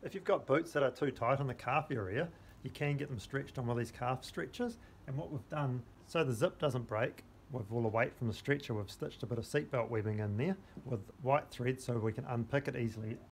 If you've got boots that are too tight on the calf area, you can get them stretched on one of these calf stretchers. And what we've done, so the zip doesn't break, with all the weight from the stretcher, we've stitched a bit of seatbelt webbing in there with white thread so we can unpick it easily